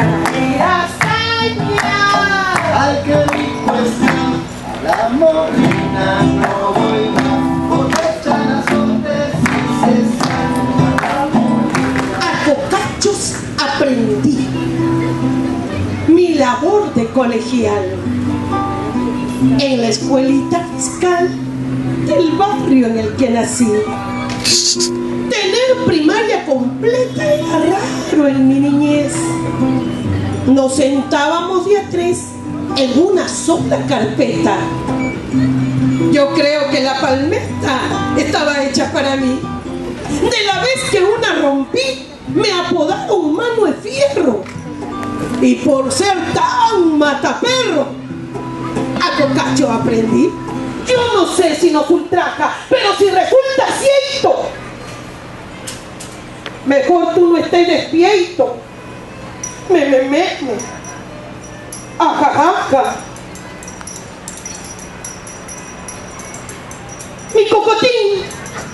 Mira, señor. Al que dijo sí, la morena no voy más, porque echan azotes y se salen a la morena. A cocachos aprendí mi labor de colegial en la escuelita fiscal del barrio en el que nací. Tener primaria completa era raro en mi niñez. Nos sentábamos de a tres en una sola carpeta. Yo creo que la palmeta estaba hecha para mí. De la vez que una rompí, me apodaron mano de fierro. Y por ser tan mataperro, a cocacho aprendí. Yo no sé si nos ultraja, pero si resulta cierto, mejor tú no estés despierto. Me. Ajajaja. Mi cocotín.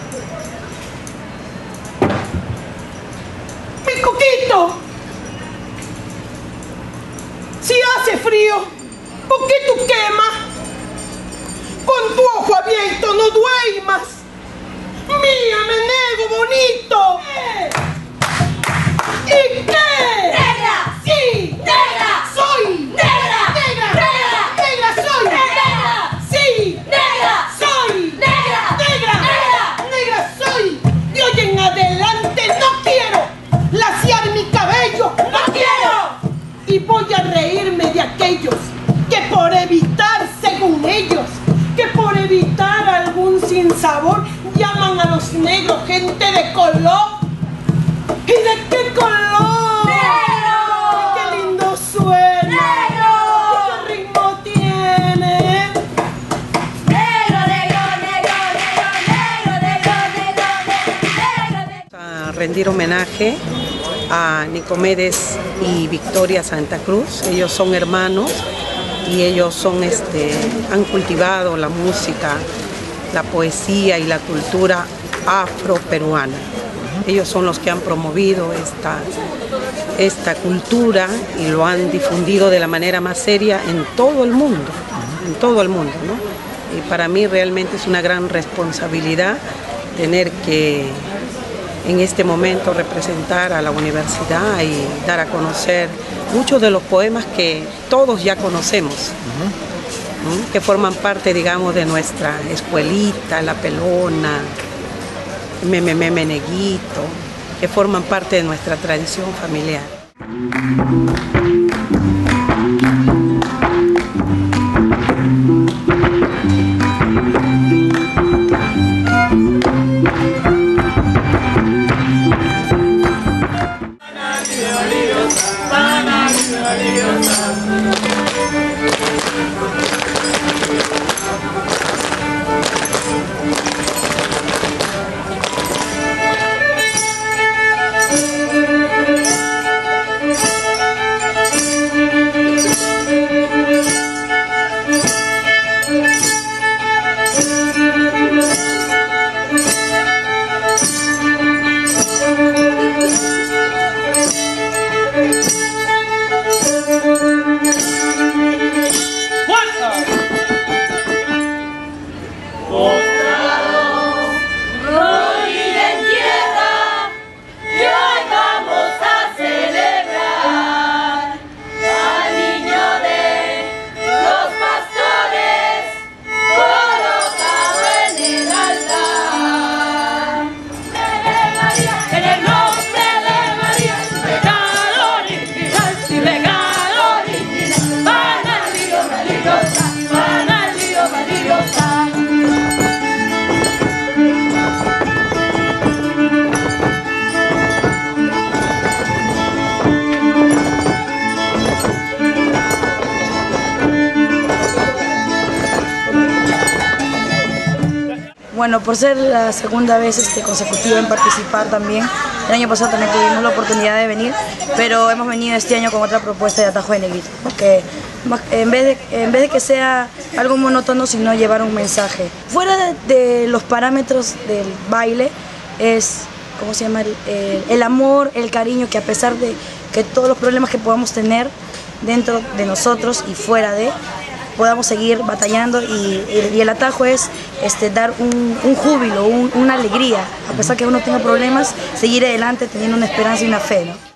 Mi coquito. Si hace frío, ¿por qué tú quemas? Con tu ojo abierto no duermas. Mía, me nego bonito. ¿Y qué? ¡Negra! ¡Sí! ¡Negra! ¡Soy! ¡Negra! ¡Negra! ¡Negra! ¡Negra soy! ¡Negra! ¡Sí! ¡Negra! ¡Soy! ¡Negra! ¡Negra! ¡Negra! ¡Negra soy! De hoy en adelante no quiero laciar mi cabello. ¡No quiero! Y voy a reírme de aquellos que por evitar, según ellos, que por evitar algún sinsabor llaman a los negros gente de color. ¿Y de qué color? ¡Negro! ¡Qué lindo suena! ¡Negro! ¿Y qué ritmo tiene? ¡Negro, negro, negro, negro, negro, negro, negro, negro! A rendir homenaje a Nicomedes y Victoria Santa Cruz. Ellos son hermanos y ellos son, han cultivado la música, la poesía y la cultura afroperuana. Ellos son los que han promovido esta cultura y lo han difundido de la manera más seria en todo el mundo, ¿no? Y para mí realmente es una gran responsabilidad tener que en este momento representar a la universidad y dar a conocer muchos de los poemas que todos ya conocemos, que forman parte, digamos, de nuestra escuelita, La Pelona, Meneguito, que forman parte de nuestra tradición familiar. Bueno, por ser la segunda vez consecutiva en participar también, el año pasado también tuvimos la oportunidad de venir, pero hemos venido este año con otra propuesta de Atajo de Negrito, porque en vez de que sea algo monótono, sino llevar un mensaje. Fuera de los parámetros del baile, es, ¿cómo se llama? El amor, el cariño, que a pesar de que todos los problemas que podamos tener dentro de nosotros y fuera de, podamos seguir batallando y el atajo es dar un júbilo, una alegría, a pesar que uno tenga problemas, seguir adelante teniendo una esperanza y una fe, ¿no?